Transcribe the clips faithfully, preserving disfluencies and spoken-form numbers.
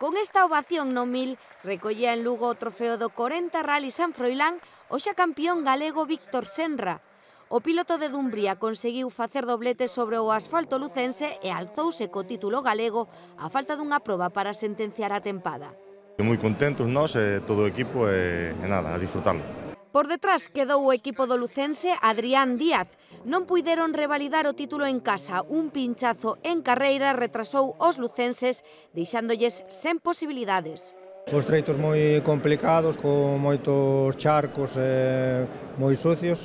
Con esta ovación no mil, recollía en Lugo o trofeo do corenta Rally San Froilán o xa campeón galego Víctor Senra. O piloto de Dumbría conseguiu facer doblete sobre o asfalto lucense e alzouse co título galego a falta dunha proba para sentenciar a tempada. Moi contentos nós e todo o equipo e, e nada, a disfrutarlo. Por detrás quedou o equipo do lucense Adrián Díaz. Non puideron revalidar o título en casa. Un pinchazo en carreira retrasou os lucenses, deixándolles sen posibilidades. Os treitos moi complicados, con moitos charcos e moi sucios.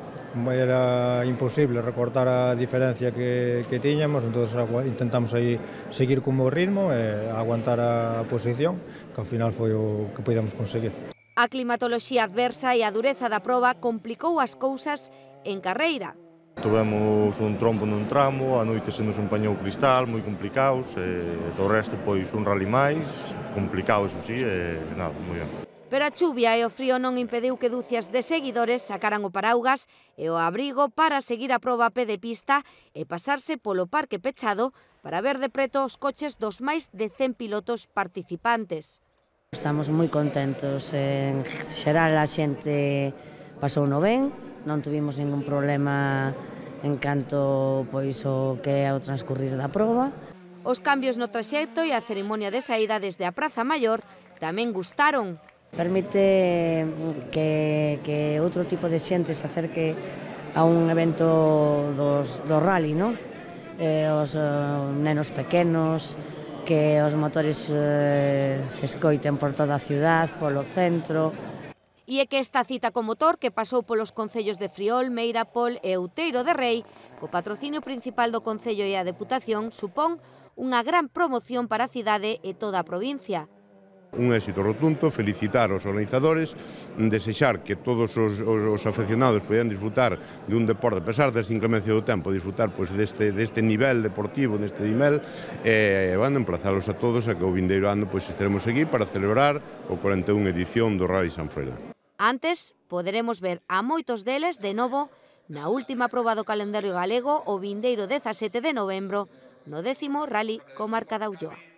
Era imposible recortar a diferencia que, que tiñamos, entón intentamos aí seguir como ritmo e aguantar a posición, que ao final foi o que podíamos conseguir. A climatoloxía adversa e a dureza da proba complicou as cousas en carreira. Tivemos un trombo nun tramo, a noite se nos empañou cristal, moi complicados, e todo o resto pois un rally máis, complicado eso sí, e nada, moi ben. Pero a chuvia e o frío non impediu que ducias de seguidores sacaran o paraugas e o abrigo para seguir a proba a pé de pista e pasarse polo parque pechado para ver de preto os coches dos máis de cen pilotos participantes. Estamos moi contentos, en xeral a xente pasou no ben, non tuvimos ningún problema en canto pois o que é o transcurrir da proba. Os cambios no traxecto e a cerimonia de saída desde a Praza Maior tamén gustaron. Permite que, que outro tipo de xente se acerque a un evento dos, do rally, non? Eh, os uh, nenos pequenos, que os motores eh, se escoiten por toda a ciudad, polo centro. E é que esta cita co motor, que pasou polos concellos de Friol, Meirapol e Outeiro de Rei, co patrocinio principal do Concello e a Deputación, supón unha gran promoción para a cidade e toda a provincia. Un éxito rotundo, felicitar aos organizadores, desexar que todos os, os, os aficionados poidan disfrutar de un deporte, a pesar da inclemencia do tempo, disfrutar pois, deste, deste nivel deportivo, deste nivel, e van a emplazalos a todos a que o vindeiro ano pois, estaremos aquí para celebrar o cuarenta e unha edición do Rally San Froilán. Antes, poderemos ver a moitos deles de novo na última proba do calendario galego o vindeiro dezasete de novembro no décimo Rally Comarca da Ulloa.